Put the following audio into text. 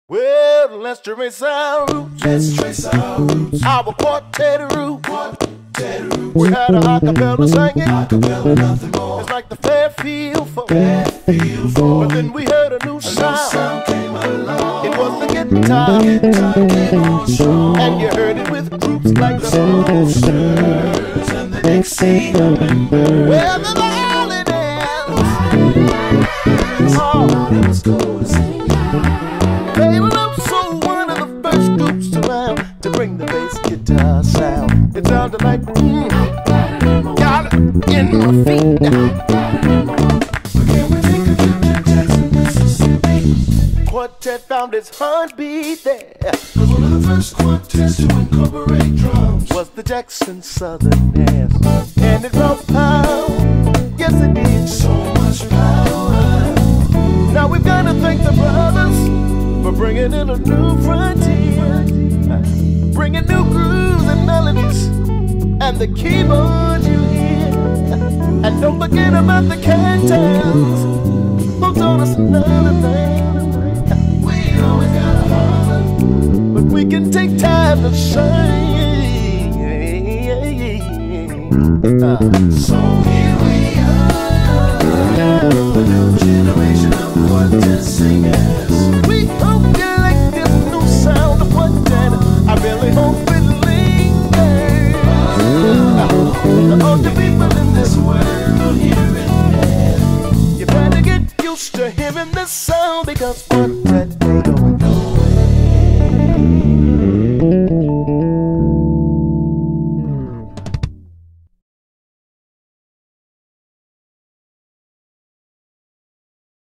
Well, let's trace our roots. Let's trace our roots. Our quartet root. Quartet roots. We had a acapella singing. Acapella, nothing more. It's like the Fairfield folk. Fairfield folk. But then we heard a new sound. Sound came along. It was the guitar. Came on strong. And you heard it with groups like the Roosters and the Dixie Hummingbirds. Well, the holidays. Oh, It was cool to sing. they were so one of the first groups around to bring the bass guitar sound. It sounded like got it in my feet now. Can we take a trip to Jackson, Mississippi? Quartet found its heartbeat there. Was one of the first quartets to incorporate drums. Was the Jackson Southern dance, and it brought power. Yes, it did. So much power. Now we've got to thank the brothers for bringing in a new frontier, bringing new grooves and melodies, and the keyboard you hear. And don't forget about the cantons who taught us another thing. We always gotta holler, But we can take time to sing. so here we are, the new generation of quartet singers. We hope you like this new sound of Quartet. I really hope it lingers. All the people in this world hearing it. You better get used to hearing this sound because Quartet